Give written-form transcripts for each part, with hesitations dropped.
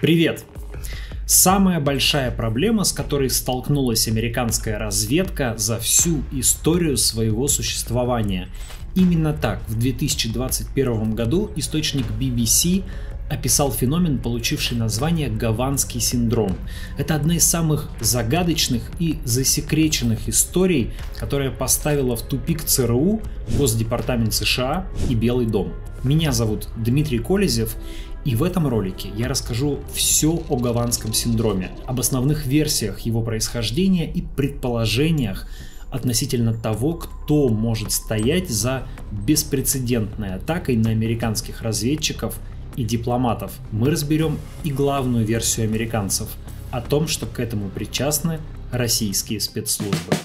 Привет! Самая большая проблема, с которой столкнулась американская разведка за всю историю своего существования. Именно так в 2021 году источник BBC описал феномен, получивший название «Гаванский синдром». Это одна из самых загадочных и засекреченных историй, которая поставила в тупик ЦРУ, Госдепартамент США и Белый дом. Меня зовут Дмитрий Колезев, и в этом ролике я расскажу все о Гаванском синдроме, об основных версиях его происхождения и предположениях относительно того, кто может стоять за беспрецедентной атакой на американских разведчиков и дипломатов. Мы разберем и главную версию американцев о том, что к этому причастны российские спецслужбы.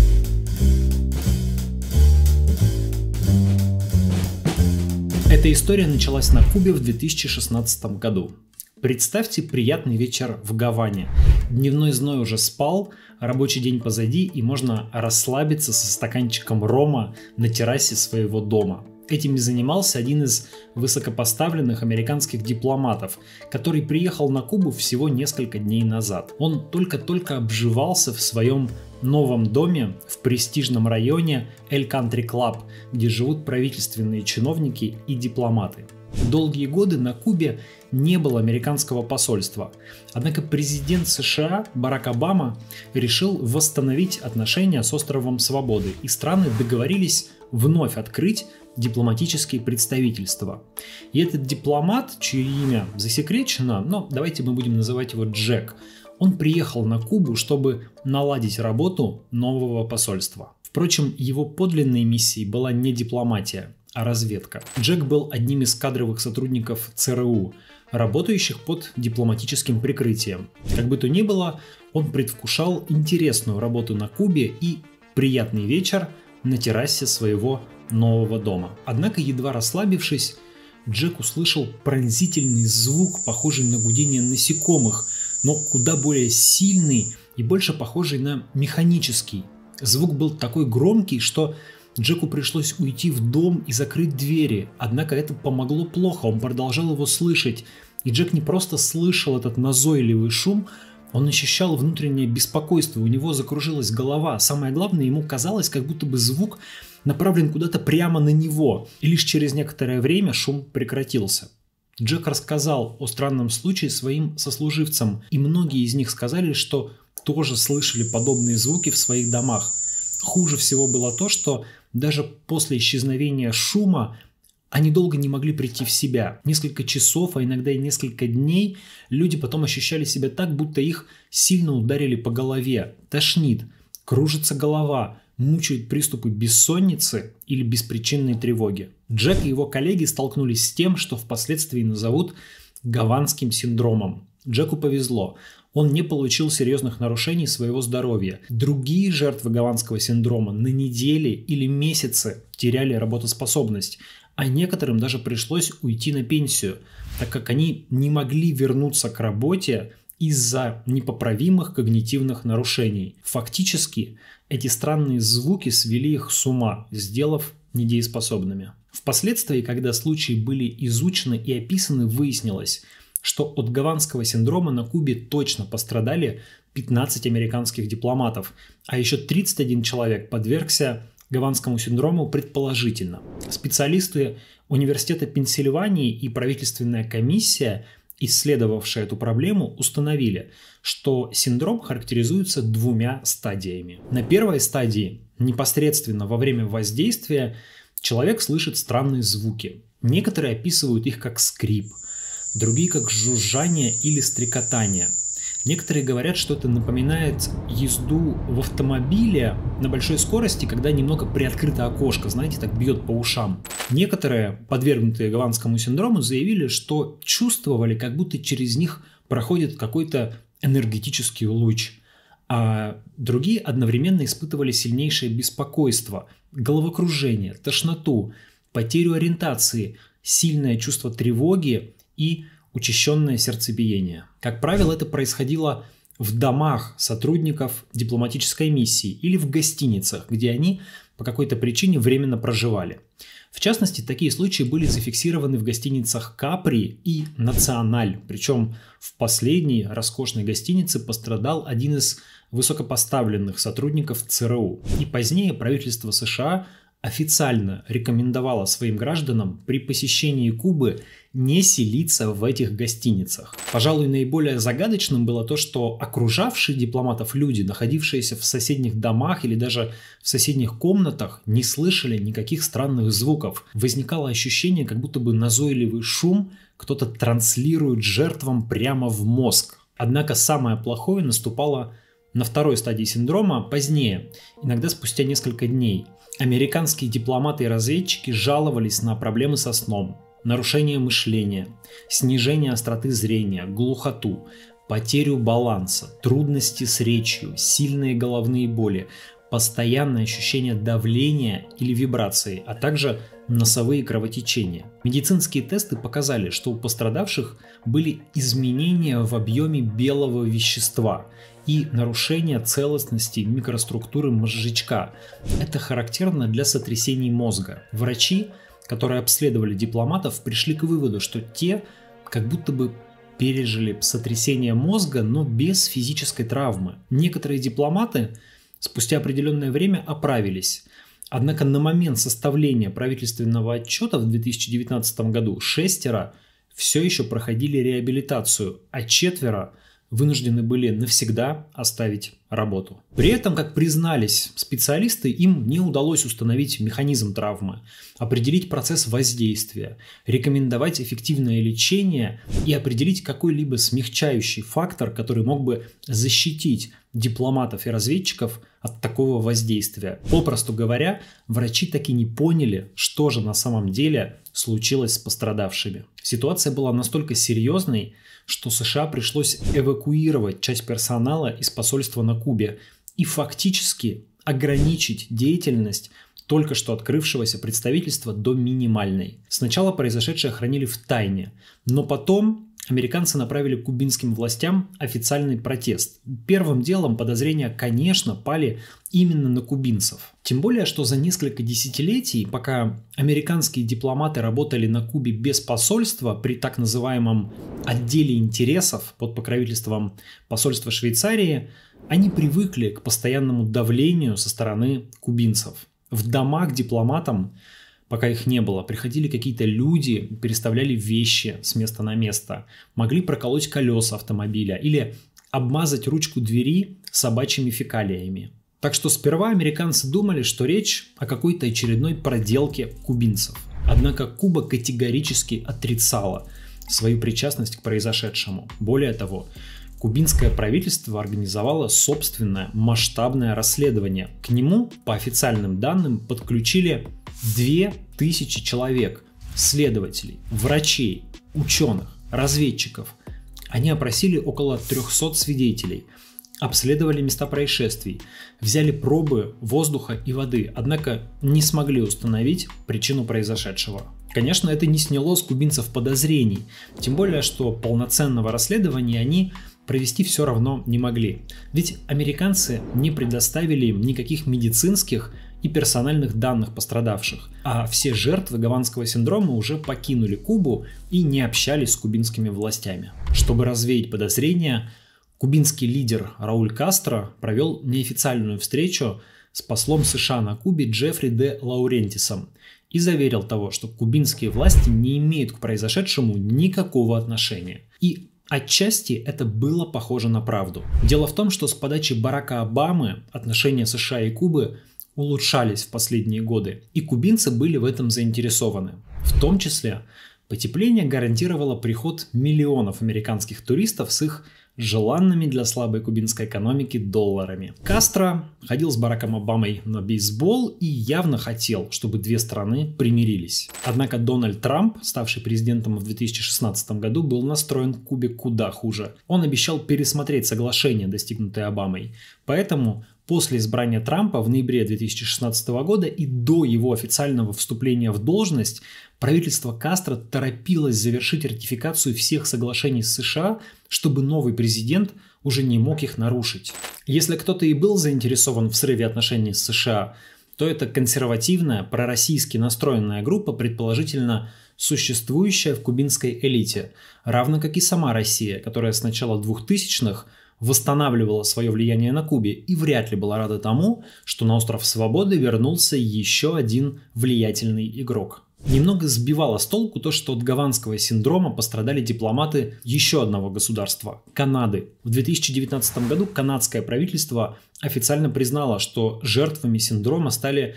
Эта история началась на Кубе в 2016 году. Представьте приятный вечер в Гаване. Дневной зной уже спал, рабочий день позади, и можно расслабиться со стаканчиком рома на террасе своего дома. Этим и занимался один из высокопоставленных американских дипломатов, который приехал на Кубу всего несколько дней назад. Он только-только обживался в своем новом доме в престижном районе El Country Club, где живут правительственные чиновники и дипломаты. Долгие годы на Кубе не было американского посольства, однако президент США Барак Обама решил восстановить отношения с островом Свободы, и страны договорились вновь открыть дипломатические представительства. И этот дипломат, чье имя засекречено, но давайте мы будем называть его Джек, он приехал на Кубу, чтобы наладить работу нового посольства. Впрочем, его подлинной миссией была не дипломатия, а разведка. Джек был одним из кадровых сотрудников ЦРУ, работающих под дипломатическим прикрытием. Как бы то ни было, он предвкушал интересную работу на Кубе и приятный вечер на террасе своего нового дома. Однако, едва расслабившись, Джек услышал пронзительный звук, похожий на гудение насекомых, но куда более сильный и больше похожий на механический. Звук был такой громкий, что Джеку пришлось уйти в дом и закрыть двери, однако это помогло плохо, он продолжал его слышать. И Джек не просто слышал этот назойливый шум, он ощущал внутреннее беспокойство, у него закружилась голова. Самое главное, ему казалось, как будто бы звук направлен куда-то прямо на него, и лишь через некоторое время шум прекратился. Джек рассказал о странном случае своим сослуживцам, и многие из них сказали, что тоже слышали подобные звуки в своих домах. Хуже всего было то, что даже после исчезновения шума они долго не могли прийти в себя. Несколько часов, а иногда и несколько дней люди потом ощущали себя так, будто их сильно ударили по голове. Тошнит, кружится голова, мучают приступы бессонницы или беспричинной тревоги. Джек и его коллеги столкнулись с тем, что впоследствии назовут Гаванским синдромом. Джеку повезло. Он не получил серьезных нарушений своего здоровья. Другие жертвы Гаванского синдрома на недели или месяцы теряли работоспособность, а некоторым даже пришлось уйти на пенсию, так как они не могли вернуться к работе из-за непоправимых когнитивных нарушений. Фактически, эти странные звуки свели их с ума, сделав недееспособными. Впоследствии, когда случаи были изучены и описаны, выяснилось, что от Гаванского синдрома на Кубе точно пострадали 15 американских дипломатов, а еще 31 человек подвергся Гаванскому синдрому предположительно. Специалисты Университета Пенсильвании и правительственная комиссия, исследовавшая эту проблему, установили, что синдром характеризуется двумя стадиями. На первой стадии, непосредственно во время воздействия, человек слышит странные звуки. Некоторые описывают их как скрип, другие как жужжание или стрекотание. Некоторые говорят, что это напоминает езду в автомобиле на большой скорости, когда немного приоткрыто окошко, знаете, так бьет по ушам. Некоторые, подвергнутые Гаванскому синдрому, заявили, что чувствовали, как будто через них проходит какой-то энергетический луч, а другие одновременно испытывали сильнейшее беспокойство, головокружение, тошноту, потерю ориентации, сильное чувство тревоги и учащенное сердцебиение. Как правило, это происходило в домах сотрудников дипломатической миссии или в гостиницах, где они по какой-то причине временно проживали. В частности, такие случаи были зафиксированы в гостиницах «Капри» и «Националь». Причем в последней роскошной гостинице пострадал один из высокопоставленных сотрудников ЦРУ. И позднее правительство США официально рекомендовало своим гражданам при посещении Кубы не селиться в этих гостиницах. Пожалуй, наиболее загадочным было то, что окружавшие дипломатов люди, находившиеся в соседних домах или даже в соседних комнатах, не слышали никаких странных звуков. Возникало ощущение, как будто бы назойливый шум кто-то транслирует жертвам прямо в мозг. Однако самое плохое наступало на второй стадии синдрома позднее, иногда спустя несколько дней. Американские дипломаты и разведчики жаловались на проблемы со сном, нарушение мышления, снижение остроты зрения, глухоту, потерю баланса, трудности с речью, сильные головные боли, постоянное ощущение давления или вибрации, а также носовые кровотечения. Медицинские тесты показали, что у пострадавших были изменения в объеме белого вещества и нарушение целостности микроструктуры мозжечка. Это характерно для сотрясений мозга. Врачи, которые обследовали дипломатов, пришли к выводу, что те как будто бы пережили сотрясение мозга, но без физической травмы. Некоторые дипломаты спустя определенное время оправились. Однако на момент составления правительственного отчета в 2019 году 6 все еще проходили реабилитацию, а 4 вынуждены были навсегда оставить работу. При этом, как признались специалисты, им не удалось установить механизм травмы, определить процесс воздействия, рекомендовать эффективное лечение и определить какой-либо смягчающий фактор, который мог бы защитить дипломатов и разведчиков от такого воздействия. Попросту говоря, врачи так и не поняли, что же на самом деле случилось с пострадавшими. Ситуация была настолько серьезной, что США пришлось эвакуировать часть персонала из посольства на Кубе и фактически ограничить деятельность только что открывшегося представительства до минимальной. Сначала произошедшее хранили в тайне, но потом американцы направили к кубинским властям официальный протест. Первым делом подозрения, конечно, пали именно на кубинцев. Тем более, что за несколько десятилетий, пока американские дипломаты работали на Кубе без посольства при так называемом отделе интересов под покровительством посольства Швейцарии, они привыкли к постоянному давлению со стороны кубинцев. В дома к дипломатам, пока их не было, приходили какие-то люди, переставляли вещи с места на место, могли проколоть колеса автомобиля или обмазать ручку двери собачьими фекалиями. Так что сперва американцы думали, что речь о какой-то очередной проделке кубинцев. Однако Куба категорически отрицала свою причастность к произошедшему. Более того, кубинское правительство организовало собственное масштабное расследование. К нему, по официальным данным, подключили 2000 человек, следователей, врачей, ученых, разведчиков. Они опросили около 300 свидетелей, обследовали места происшествий, взяли пробы воздуха и воды, однако не смогли установить причину произошедшего. Конечно, это не сняло с кубинцев подозрений, тем более, что полноценного расследования они провести все равно не могли. Ведь американцы не предоставили им никаких медицинских и персональных данных пострадавших, а все жертвы гаванского синдрома уже покинули Кубу и не общались с кубинскими властями. Чтобы развеять подозрения, кубинский лидер Рауль Кастро провел неофициальную встречу с послом США на Кубе Джеффри де Лаурентисом и заверил того, что кубинские власти не имеют к произошедшему никакого отношения. И отчасти это было похоже на правду. Дело в том, что с подачи Барака Обамы отношения США и Кубы улучшались в последние годы, и кубинцы были в этом заинтересованы. В том числе потепление гарантировало приход миллионов американских туристов с их желанными для слабой кубинской экономики долларами. Кастро ходил с Бараком Обамой на бейсбол и явно хотел, чтобы две страны примирились. Однако Дональд Трамп, ставший президентом в 2016 году, был настроен к Кубе куда хуже. Он обещал пересмотреть соглашение, достигнутое Обамой. Поэтому после избрания Трампа в ноябре 2016 года и до его официального вступления в должность правительство Кастро торопилось завершить ратификацию всех соглашений с США, чтобы новый президент уже не мог их нарушить. Если кто-то и был заинтересован в срыве отношений с США, то это консервативная, пророссийски настроенная группа, предположительно существующая в кубинской элите, равно как и сама Россия, которая с начала 2000-х восстанавливала свое влияние на Кубе и вряд ли была рада тому, что на остров Свободы вернулся еще один влиятельный игрок. Немного сбивало с толку то, что от гаванского синдрома пострадали дипломаты еще одного государства – Канады. В 2019 году канадское правительство официально признало, что жертвами синдрома стали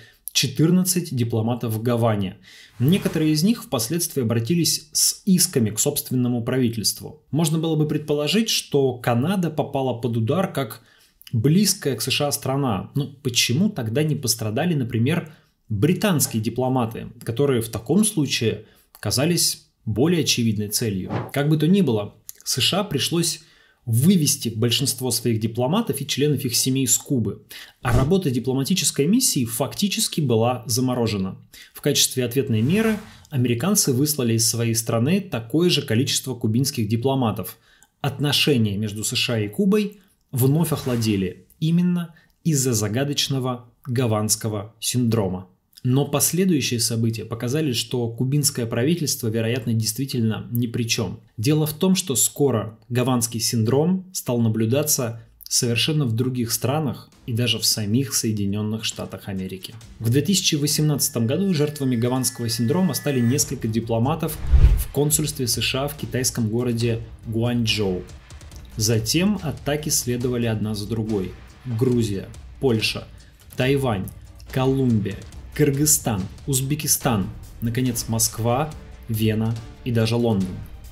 14 дипломатов в Гаване. Некоторые из них впоследствии обратились с исками к собственному правительству. Можно было бы предположить, что Канада попала под удар как близкая к США страна. Но почему тогда не пострадали, например, британские дипломаты, которые в таком случае казались более очевидной целью? Как бы то ни было, США пришлось вывести большинство своих дипломатов и членов их семей с Кубы, а работа дипломатической миссии фактически была заморожена. В качестве ответной меры американцы выслали из своей страны такое же количество кубинских дипломатов. Отношения между США и Кубой вновь охладели именно из-за загадочного гаванского синдрома. Но последующие события показали, что кубинское правительство, вероятно, действительно ни при чем. Дело в том, что скоро гаванский синдром стал наблюдаться совершенно в других странах и даже в самих Соединенных Штатах Америки. В 2018 году жертвами гаванского синдрома стали несколько дипломатов в консульстве США в китайском городе Гуанчжоу. Затем атаки следовали одна за другой. Грузия, Польша, Тайвань, Колумбия, Кыргызстан, Узбекистан, наконец Москва, Вена и даже Лондон.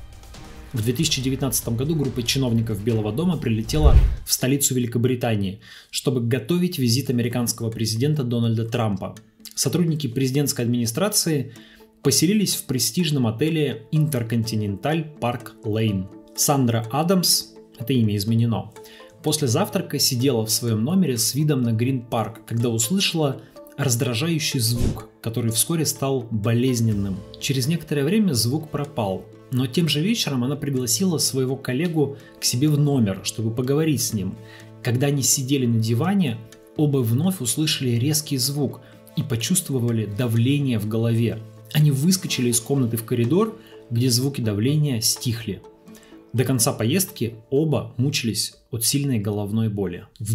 В 2019 году группа чиновников Белого дома прилетела в столицу Великобритании, чтобы готовить визит американского президента Дональда Трампа. Сотрудники президентской администрации поселились в престижном отеле Интерконтиненталь Парк Лейн. Сандра Адамс, это имя изменено, после завтрака сидела в своем номере с видом на Грин-парк, когда услышала раздражающий звук, который вскоре стал болезненным. Через некоторое время звук пропал, но тем же вечером она пригласила своего коллегу к себе в номер, чтобы поговорить с ним. Когда они сидели на диване, оба вновь услышали резкий звук и почувствовали давление в голове. Они выскочили из комнаты в коридор, где звуки давления стихли. До конца поездки оба мучились от сильной головной боли. В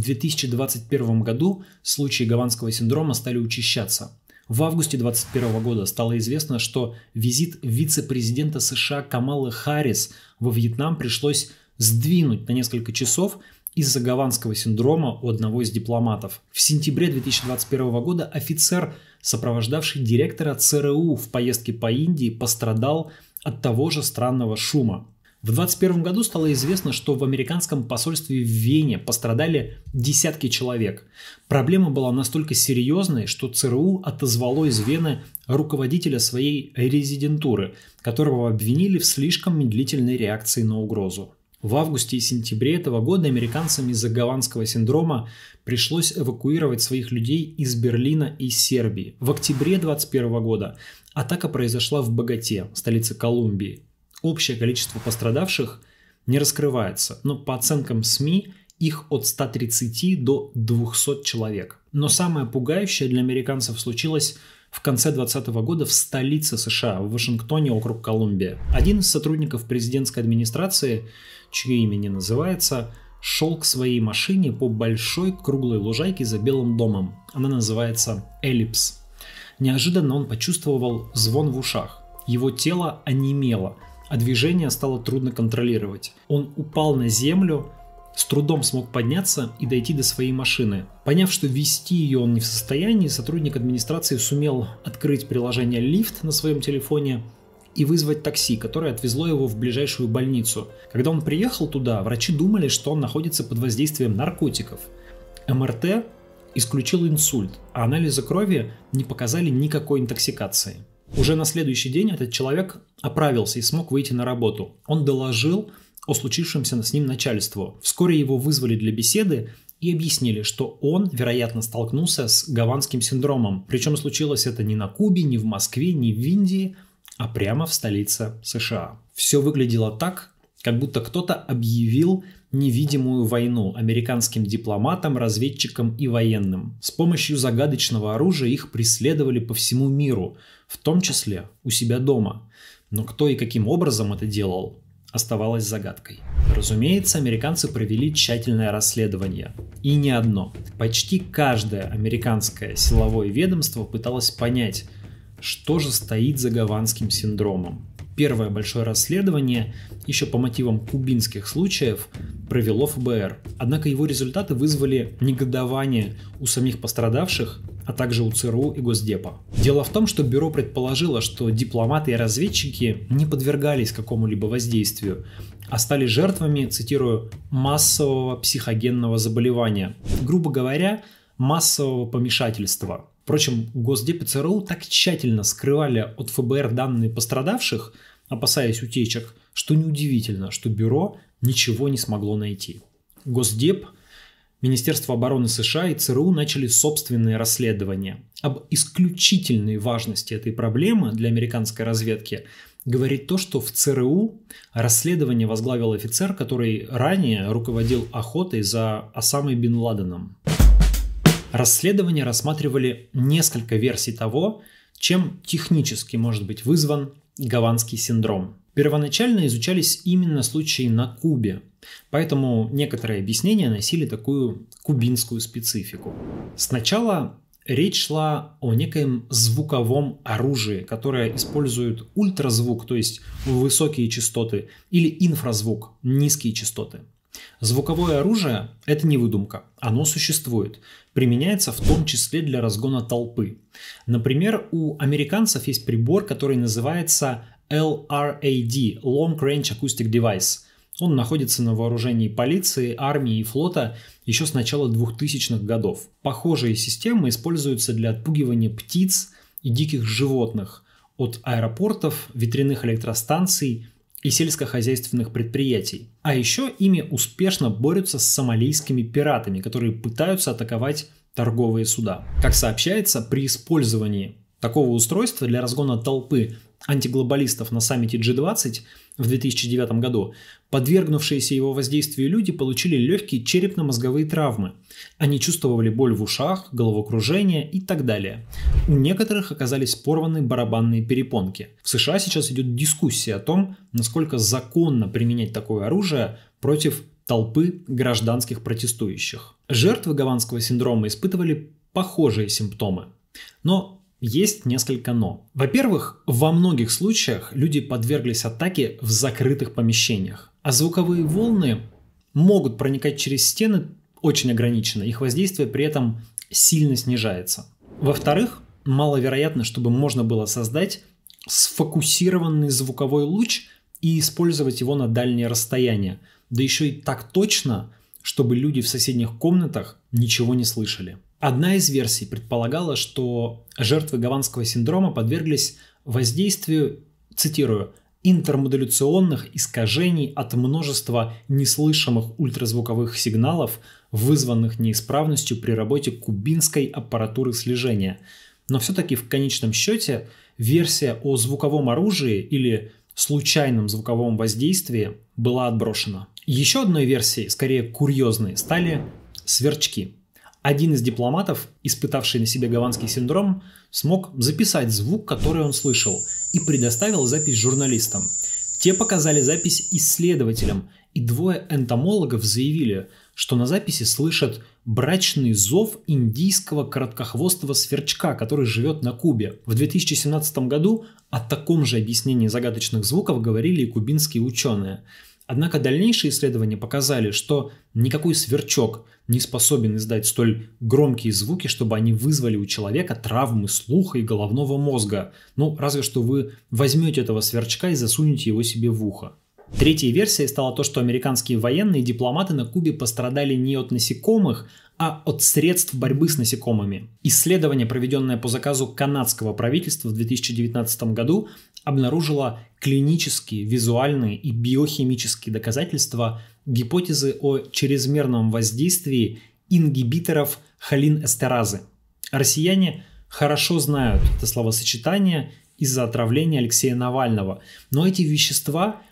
2021 году случаи гаванского синдрома стали учащаться. В августе 2021 года стало известно, что визит вице-президента США Камалы Харрис во Вьетнам пришлось сдвинуть на несколько часов из-за гаванского синдрома у одного из дипломатов. В сентябре 2021 года офицер, сопровождавший директора ЦРУ в поездке по Индии, пострадал от того же странного шума. В 2021 году стало известно, что в американском посольстве в Вене пострадали десятки человек. Проблема была настолько серьезной, что ЦРУ отозвало из Вены руководителя своей резидентуры, которого обвинили в слишком медлительной реакции на угрозу. В августе и сентябре этого года американцам из-за гаванского синдрома пришлось эвакуировать своих людей из Берлина и Сербии. В октябре 2021 года атака произошла в Боготе, столице Колумбии. Общее количество пострадавших не раскрывается, но по оценкам СМИ их от 130 до 200 человек. Но самое пугающее для американцев случилось в конце 2020 года в столице США, в Вашингтоне, округ Колумбия. Один из сотрудников президентской администрации, чье имя не называется, шел к своей машине по большой круглой лужайке за Белым домом. Она называется «Эллипс». Неожиданно он почувствовал звон в ушах. Его тело онемело, а движение стало трудно контролировать. Он упал на землю, с трудом смог подняться и дойти до своей машины. Поняв, что вести ее он не в состоянии, сотрудник администрации сумел открыть приложение «Лифт» на своем телефоне и вызвать такси, которое отвезло его в ближайшую больницу. Когда он приехал туда, врачи думали, что он находится под воздействием наркотиков. МРТ исключил инсульт, а анализы крови не показали никакой интоксикации. Уже на следующий день этот человек оправился и смог выйти на работу. Он доложил о случившемся с ним начальству. Вскоре его вызвали для беседы и объяснили, что он, вероятно, столкнулся с гаванским синдромом. Причем случилось это не на Кубе, не в Москве, не в Индии, а прямо в столице США. Все выглядело так, как будто кто-то объявил невидимую войну американским дипломатам, разведчикам и военным. С помощью загадочного оружия их преследовали по всему миру, в том числе у себя дома. Но кто и каким образом это делал, оставалось загадкой. Разумеется, американцы провели тщательное расследование. И не одно. Почти каждое американское силовое ведомство пыталось понять, что же стоит за гаванским синдромом. Первое большое расследование, еще по мотивам кубинских случаев, провело ФБР. Однако его результаты вызвали негодование у самих пострадавших, а также у ЦРУ и Госдепа. Дело в том, что бюро предположило, что дипломаты и разведчики не подвергались какому-либо воздействию, а стали жертвами, цитирую, массового психогенного заболевания. Грубо говоря, массового помешательства. Впрочем, Госдеп и ЦРУ так тщательно скрывали от ФБР данные пострадавших, опасаясь утечек, что неудивительно, что бюро ничего не смогло найти. Госдеп, Министерство обороны США и ЦРУ начали собственные расследования. Об исключительной важности этой проблемы для американской разведки говорит то, что в ЦРУ расследование возглавил офицер, который ранее руководил охотой за Осамой бен Ладеном. Расследования рассматривали несколько версий того, чем технически может быть вызван гаванский синдром. Первоначально изучались именно случаи на Кубе, поэтому некоторые объяснения носили такую кубинскую специфику. Сначала речь шла о некоем звуковом оружии, которое использует ультразвук, то есть высокие частоты, или инфразвук, низкие частоты. Звуковое оружие – это не выдумка, оно существует, применяется в том числе для разгона толпы. Например, у американцев есть прибор, который называется LRAD – Long Range Acoustic Device. Он находится на вооружении полиции, армии и флота еще с начала 2000-х годов. Похожие системы используются для отпугивания птиц и диких животных от аэропортов, ветряных электростанций и сельскохозяйственных предприятий. А еще ими успешно борются с сомалийскими пиратами, которые пытаются атаковать торговые суда. Как сообщается, при использовании такого устройства для разгона толпы антиглобалистов на саммите G20 в 2009 году подвергнувшиеся его воздействию люди получили легкие черепно-мозговые травмы. Они чувствовали боль в ушах, головокружение и так далее. У некоторых оказались порваны барабанные перепонки. В США сейчас идет дискуссия о том, насколько законно применять такое оружие против толпы гражданских протестующих. Жертвы гаванского синдрома испытывали похожие симптомы. Но есть несколько «но». Во-первых, во многих случаях люди подверглись атаке в закрытых помещениях, а звуковые волны могут проникать через стены очень ограниченно, их воздействие при этом сильно снижается. Во-вторых, маловероятно, чтобы можно было создать сфокусированный звуковой луч и использовать его на дальние расстояния, да еще и так точно, чтобы люди в соседних комнатах ничего не слышали. Одна из версий предполагала, что жертвы гаванского синдрома подверглись воздействию, цитирую, интермодуляционных искажений от множества неслышимых ультразвуковых сигналов, вызванных неисправностью при работе кубинской аппаратуры слежения. Но все-таки в конечном счете версия о звуковом оружии или случайном звуковом воздействии была отброшена. Еще одной версией, скорее курьезной, стали сверчки. Один из дипломатов, испытавший на себе гаванский синдром, смог записать звук, который он слышал, и предоставил запись журналистам. Те показали запись исследователям, и двое энтомологов заявили, что на записи слышат брачный зов индийского короткохвостого сверчка, который живет на Кубе. В 2017 году о таком же объяснении загадочных звуков говорили и кубинские ученые. Однако дальнейшие исследования показали, что никакой сверчок не способен издать столь громкие звуки, чтобы они вызвали у человека травмы слуха и головного мозга. Ну, разве что вы возьмете этого сверчка и засунете его себе в ухо. Третьей версией стало то, что американские военные и дипломаты на Кубе пострадали не от насекомых, а от средств борьбы с насекомыми. Исследование, проведенное по заказу канадского правительства в 2019 году, обнаружило клинические, визуальные и биохимические доказательства гипотезы о чрезмерном воздействии ингибиторов холинэстеразы. Россияне хорошо знают это словосочетание из-за отравления Алексея Навального, но эти вещества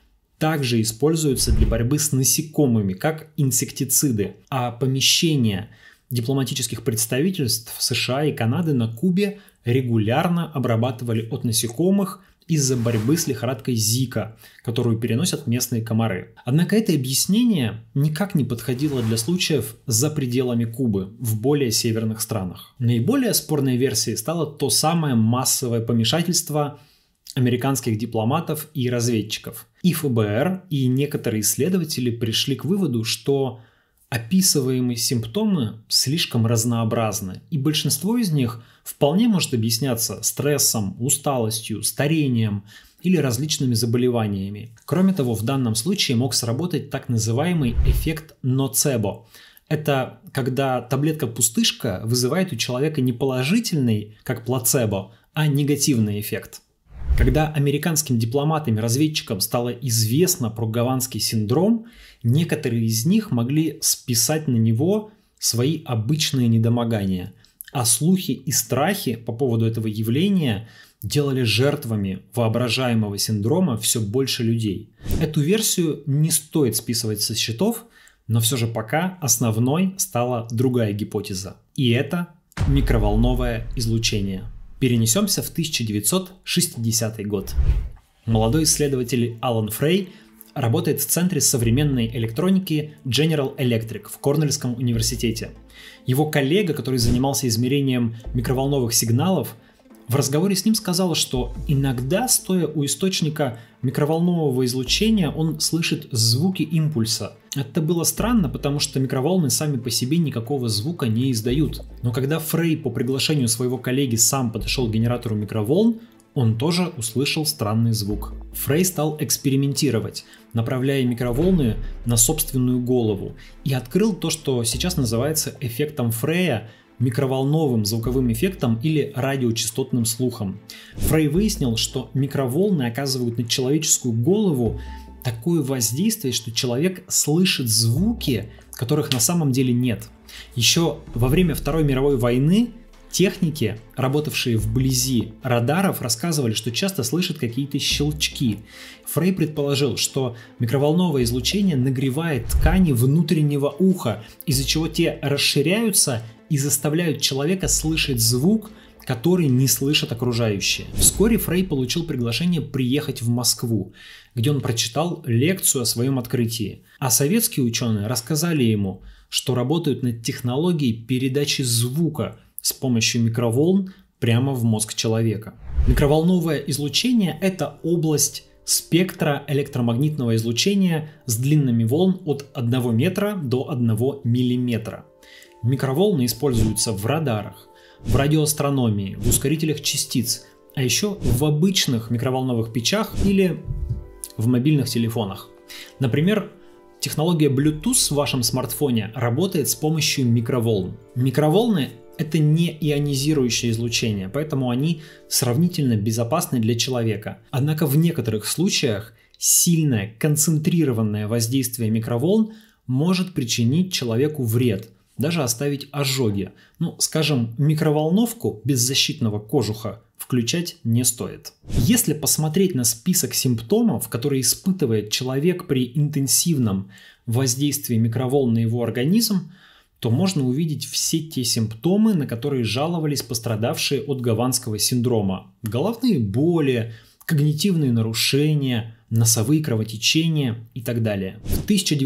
также используются для борьбы с насекомыми, как инсектициды, а помещения дипломатических представительств США и Канады на Кубе регулярно обрабатывали от насекомых из-за борьбы с лихорадкой Зика, которую переносят местные комары. Однако это объяснение никак не подходило для случаев за пределами Кубы, в более северных странах. Наиболее спорной версией стало то самое массовое помешательство американских дипломатов и разведчиков. И ФБР, и некоторые исследователи пришли к выводу, что описываемые симптомы слишком разнообразны, и большинство из них вполне может объясняться стрессом, усталостью, старением или различными заболеваниями. Кроме того, в данном случае мог сработать так называемый эффект ноцебо. Это когда таблетка-пустышка вызывает у человека не положительный, как плацебо, а негативный эффект. Когда американским дипломатам и разведчикам стало известно про гаванский синдром, некоторые из них могли списать на него свои обычные недомогания, а слухи и страхи по поводу этого явления делали жертвами воображаемого синдрома все больше людей. Эту версию не стоит списывать со счетов, но все же пока основной стала другая гипотеза. И это микроволновое излучение. Перенесемся в 1960 год. Молодой исследователь Алан Фрей работает в Центре современной электроники General Electric в Корнельском университете. Его коллега, который занимался измерением микроволновых сигналов, в разговоре с ним сказал, что иногда, стоя у источника микроволнового излучения, он слышит звуки импульса. Это было странно, потому что микроволны сами по себе никакого звука не издают. Но когда Фрей по приглашению своего коллеги сам подошел к генератору микроволн, он тоже услышал странный звук. Фрей стал экспериментировать, направляя микроволны на собственную голову, и открыл то, что сейчас называется эффектом Фрея, микроволновым звуковым эффектом или радиочастотным слухом. Фрей выяснил, что микроволны оказывают на человеческую голову такое воздействие, что человек слышит звуки, которых на самом деле нет. Еще во время Второй мировой войны техники, работавшие вблизи радаров, рассказывали, что часто слышат какие-то щелчки. Фрей предположил, что микроволновое излучение нагревает ткани внутреннего уха, из-за чего те расширяются и заставляют человека слышать звук, который не слышат окружающие. Вскоре Фрей получил приглашение приехать в Москву, где он прочитал лекцию о своем открытии. А советские ученые рассказали ему, что работают над технологией передачи звука с помощью микроволн прямо в мозг человека. Микроволновое излучение – это область спектра электромагнитного излучения с длинами волн от 1 метра до 1 миллиметра. Микроволны используются в радарах, в радиоастрономии, в ускорителях частиц, а еще в обычных микроволновых печах или в мобильных телефонах. Например, технология Bluetooth в вашем смартфоне работает с помощью микроволн. Микроволны – это не ионизирующее излучение, поэтому они сравнительно безопасны для человека. Однако в некоторых случаях сильное концентрированное воздействие микроволн может причинить человеку вред, даже оставить ожоги. Скажем, микроволновку без защитного кожуха включать не стоит. Если посмотреть на список симптомов, которые испытывает человек при интенсивном воздействии микроволн на его организм, то можно увидеть все те симптомы, на которые жаловались пострадавшие от гаванского синдрома. Головные боли, когнитивные нарушения, носовые кровотечения и так далее. В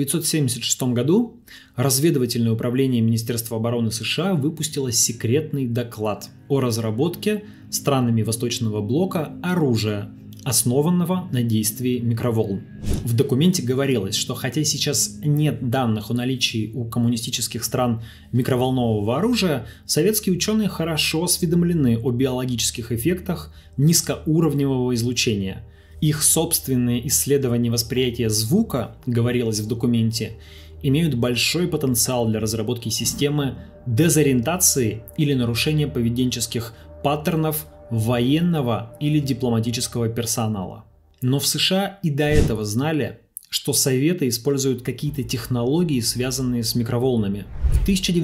1976 году разведывательное управление Министерства обороны США выпустило секретный доклад о разработке странами Восточного блока оружия, основанного на действии микроволн. В документе говорилось, что хотя сейчас нет данных о наличии у коммунистических стран микроволнового оружия, советские ученые хорошо осведомлены о биологических эффектах низкоуровневого излучения. Их собственные исследования восприятия звука, говорилось в документе, имеют большой потенциал для разработки системы дезориентации или нарушения поведенческих паттернов военного или дипломатического персонала. Но в США и до этого знали, что Советы используют какие-то технологии, связанные с микроволнами. В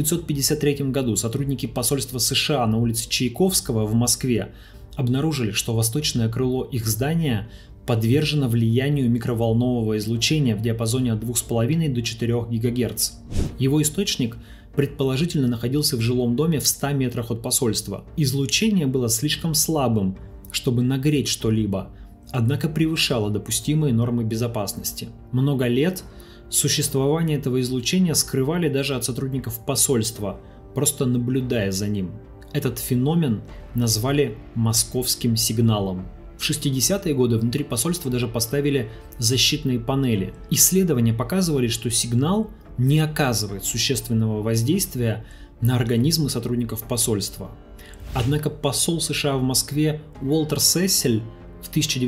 1953 году сотрудники посольства США на улице Чайковского в Москве обнаружили, что восточное крыло их здания подвержена влиянию микроволнового излучения в диапазоне от 2,5 до 4 ГГц. Его источник предположительно находился в жилом доме в 100 метрах от посольства. Излучение было слишком слабым, чтобы нагреть что-либо, однако превышало допустимые нормы безопасности. Много лет существование этого излучения скрывали даже от сотрудников посольства, просто наблюдая за ним. Этот феномен назвали «московским сигналом». В 60-е годы внутри посольства даже поставили защитные панели. Исследования показывали, что сигнал не оказывает существенного воздействия на организмы сотрудников посольства. Однако посол США в Москве Уолтер Сессель в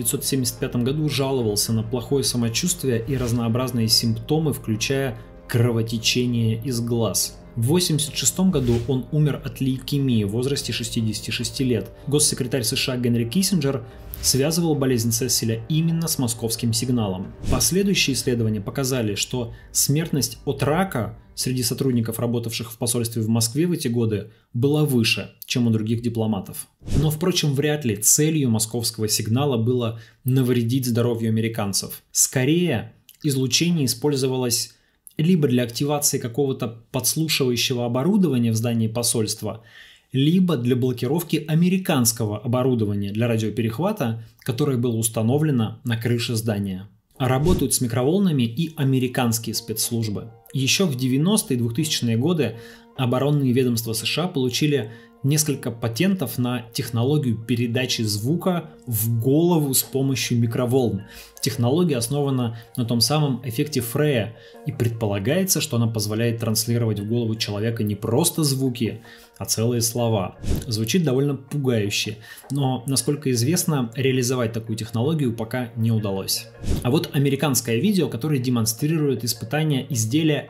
1975 году жаловался на плохое самочувствие и разнообразные симптомы, включая кровотечение из глаз. В 1986 году он умер от лейкемии в возрасте 66 лет. Госсекретарь США Генри Киссинджер связывал болезнь Сесселя именно с московским сигналом. Последующие исследования показали, что смертность от рака среди сотрудников, работавших в посольстве в Москве в эти годы, была выше, чем у других дипломатов. Но, впрочем, вряд ли целью московского сигнала было навредить здоровью американцев. Скорее, излучение использовалось либо для активации какого-то подслушивающего оборудования в здании посольства, либо для блокировки американского оборудования для радиоперехвата, которое было установлено на крыше здания. Работают с микроволнами и американские спецслужбы. Еще в 90-е и 2000-е годы оборонные ведомства США получили несколько патентов на технологию передачи звука в голову с помощью микроволн. Технология основана на том самом эффекте Фрея, и предполагается, что она позволяет транслировать в голову человека не просто звуки, а целые слова. Звучит довольно пугающе, но, насколько известно, реализовать такую технологию пока не удалось. А вот американское видео, которое демонстрирует испытания изделия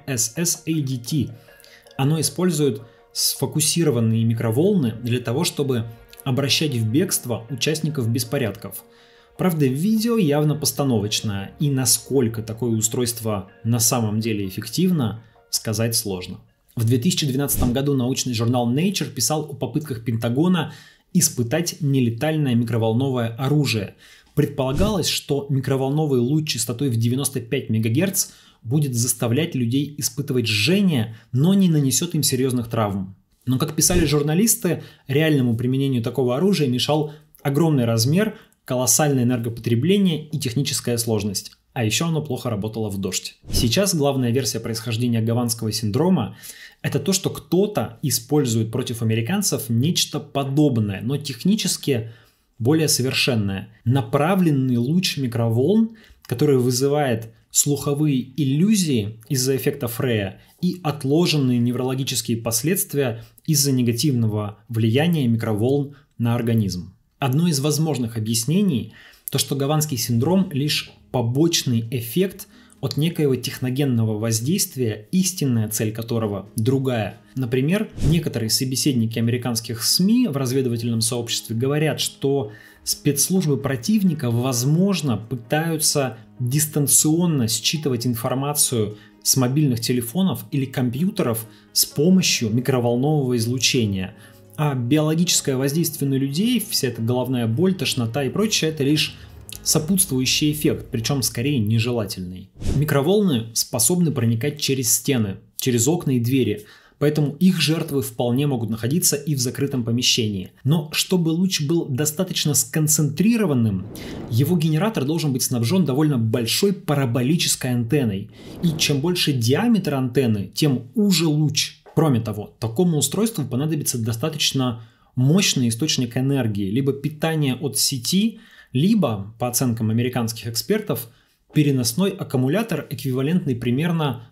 SSADT. Оно использует сфокусированные микроволны для того, чтобы обращать в бегство участников беспорядков. Правда, видео явно постановочное, и насколько такое устройство на самом деле эффективно, сказать сложно. В 2012 году научный журнал Nature писал о попытках Пентагона испытать нелетальное микроволновое оружие. Предполагалось, что микроволновый луч частотой в 95 МГц будет заставлять людей испытывать жжение, но не нанесет им серьезных травм. Но, как писали журналисты, реальному применению такого оружия мешал огромный размер, колоссальное энергопотребление и техническая сложность. А еще оно плохо работало в дождь. Сейчас главная версия происхождения гаванского синдрома – это то, что кто-то использует против американцев нечто подобное, но технически более совершенное. Направленный луч микроволн, который вызывает слуховые иллюзии из-за эффекта Фрея и отложенные неврологические последствия из-за негативного влияния микроволн на организм. Одно из возможных объяснений – то, что гаванский синдром – лишь побочный эффект от некоего техногенного воздействия, истинная цель которого другая. Например, некоторые собеседники американских СМИ в разведывательном сообществе говорят, что спецслужбы противника, возможно, пытаются дистанционно считывать информацию с мобильных телефонов или компьютеров с помощью микроволнового излучения. А биологическое воздействие на людей, вся эта головная боль, тошнота и прочее, это лишь сопутствующий эффект, причем скорее нежелательный. Микроволны способны проникать через стены, через окна и двери, поэтому их жертвы вполне могут находиться и в закрытом помещении. Но чтобы луч был достаточно сконцентрированным, его генератор должен быть снабжен довольно большой параболической антенной. И чем больше диаметр антенны, тем уже луч. Кроме того, такому устройству понадобится достаточно мощный источник энергии, либо питание от сети, либо, по оценкам американских экспертов, переносной аккумулятор, эквивалентный примерно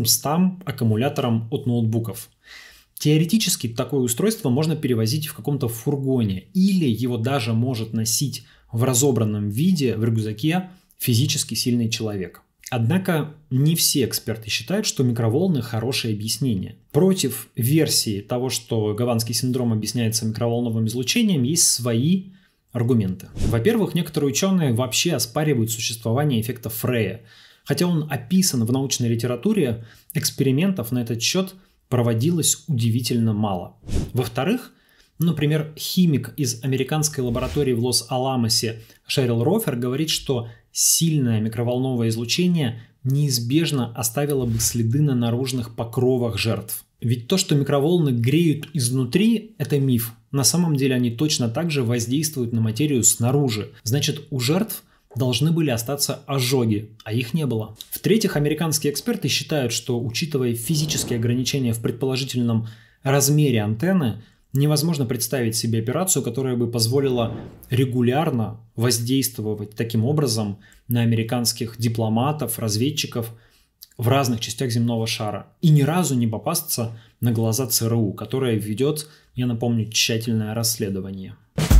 200 аккумуляторам от ноутбуков. Теоретически такое устройство можно перевозить в каком-то фургоне, или его даже может носить в разобранном виде в рюкзаке физически сильный человек. Однако не все эксперты считают, что микроволны – хорошее объяснение. Против версии того, что гаванский синдром объясняется микроволновым излучением, есть свои аргументы. Во-первых, некоторые ученые вообще оспаривают существование эффекта Фрея. Хотя он описан в научной литературе, экспериментов на этот счет проводилось удивительно мало. Во-вторых, Например, химик из американской лаборатории в Лос-Аламосе Шерил Рофер говорит, что сильное микроволновое излучение неизбежно оставило бы следы на наружных покровах жертв. Ведь то, что микроволны греют изнутри, это миф. На самом деле они точно так же воздействуют на материю снаружи. Значит, у жертв должны были остаться ожоги, а их не было. В-третьих, американские эксперты считают, что, учитывая физические ограничения в предположительном размере антенны, невозможно представить себе операцию, которая бы позволила регулярно воздействовать таким образом на американских дипломатов, разведчиков в разных частях земного шара и ни разу не попасться на глаза ЦРУ, которая ведет, я напомню, тщательное расследование.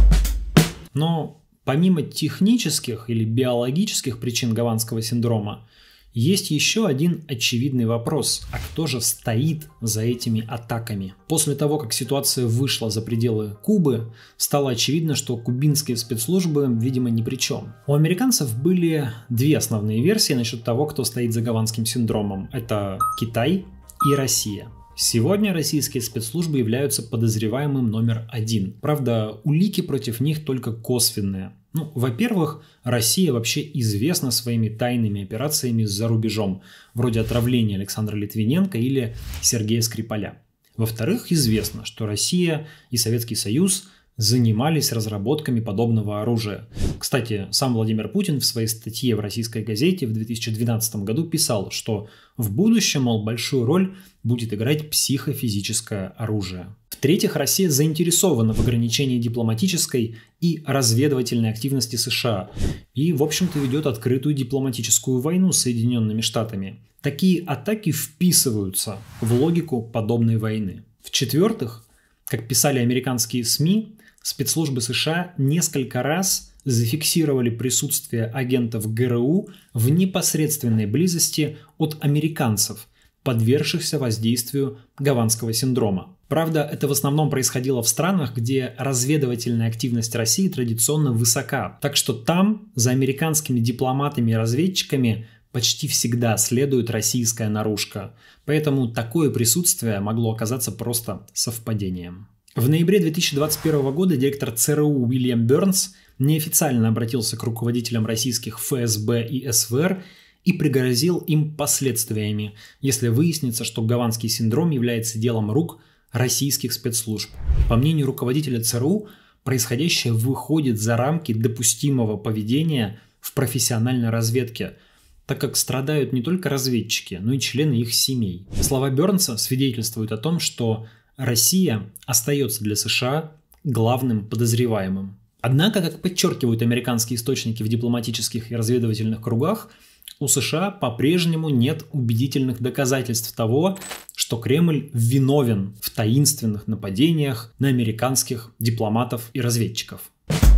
Но помимо технических или биологических причин гаванского синдрома, есть еще один очевидный вопрос: а кто же стоит за этими атаками? После того, как ситуация вышла за пределы Кубы, стало очевидно, что кубинские спецслужбы, видимо, ни при чем. У американцев были две основные версии насчет того, кто стоит за гаванским синдромом. Это Китай и Россия. Сегодня российские спецслужбы являются подозреваемым номер один. Правда, улики против них только косвенные. Во-первых, Россия вообще известна своими тайными операциями за рубежом, вроде отравления Александра Литвиненко или Сергея Скрипаля. Во-вторых, известно, что Россия и Советский Союз занимались разработками подобного оружия. Кстати, сам Владимир Путин в своей статье в российской газете в 2012 году писал, что в будущем, мол, большую роль будет играть психофизическое оружие. В-третьих, Россия заинтересована в ограничении дипломатической и разведывательной активности США и, в общем-то, ведет открытую дипломатическую войну с Соединенными Штатами. Такие атаки вписываются в логику подобной войны. В-четвертых, как писали американские СМИ, спецслужбы США несколько раз зафиксировали присутствие агентов ГРУ в непосредственной близости от американцев, подвергшихся воздействию гаванского синдрома. Правда, это в основном происходило в странах, где разведывательная активность России традиционно высока. Так что там за американскими дипломатами и разведчиками почти всегда следует российская наружка. Поэтому такое присутствие могло оказаться просто совпадением. В ноябре 2021 года директор ЦРУ Уильям Бернс неофициально обратился к руководителям российских ФСБ и СВР и пригрозил им последствиями, если выяснится, что гаванский синдром является делом рук российских спецслужб. По мнению руководителя ЦРУ, происходящее выходит за рамки допустимого поведения в профессиональной разведке, так как страдают не только разведчики, но и члены их семей. Слова Бернса свидетельствуют о том, что Россия остается для США главным подозреваемым. Однако, как подчеркивают американские источники в дипломатических и разведывательных кругах, у США по-прежнему нет убедительных доказательств того, что Кремль виновен в таинственных нападениях на американских дипломатов и разведчиков.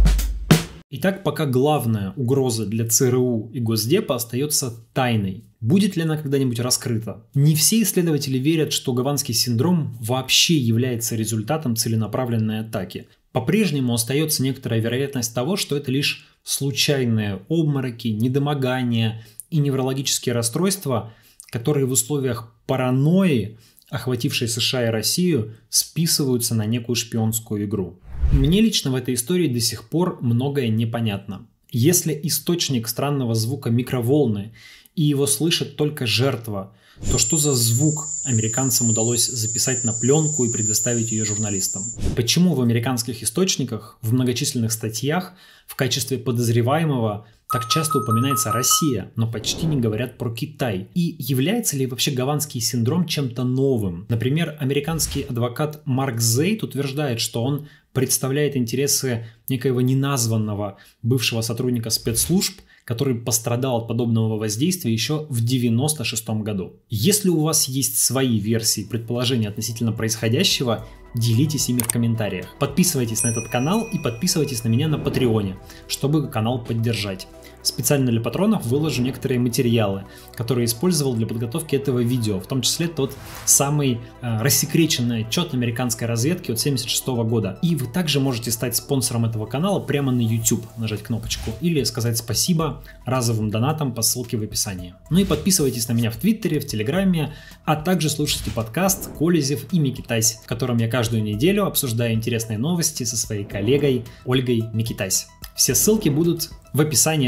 Итак, пока главная угроза для ЦРУ и Госдепа остается тайной. Будет ли она когда-нибудь раскрыта? Не все исследователи верят, что гаванский синдром вообще является результатом целенаправленной атаки. По-прежнему остается некоторая вероятность того, что это лишь случайные обмороки, недомогания и неврологические расстройства, которые в условиях паранойи, охватившей США и Россию, списываются на некую шпионскую игру. Мне лично в этой истории до сих пор многое непонятно. Если источник странного звука микроволны и его слышит только жертва, то что за звук американцам удалось записать на пленку и предоставить ее журналистам? Почему в американских источниках, в многочисленных статьях в качестве подозреваемого так часто упоминается Россия, но почти не говорят про Китай? И является ли вообще гаванский синдром чем-то новым? Например, американский адвокат Марк Зейд утверждает, что он представляет интересы некоего неназванного бывшего сотрудника спецслужб, который пострадал от подобного воздействия еще в 1996 году. Если у вас есть свои версии, предположения относительно происходящего, делитесь ими в комментариях. Подписывайтесь на этот канал и подписывайтесь на меня на Патреоне, чтобы канал поддержать. Специально для патронов выложу некоторые материалы, которые использовал для подготовки этого видео, в том числе тот самый рассекреченный отчет американской разведки от 1976 года. И вы также можете стать спонсором этого канала прямо на YouTube, нажать кнопочку, или сказать спасибо разовым донатом по ссылке в описании. Ну и подписывайтесь на меня в Твиттере, в Телеграме, а также слушайте подкаст «Колезев и Микитась», в котором я каждую неделю обсуждаю интересные новости со своей коллегой Ольгой Микитась. Все ссылки будут в описании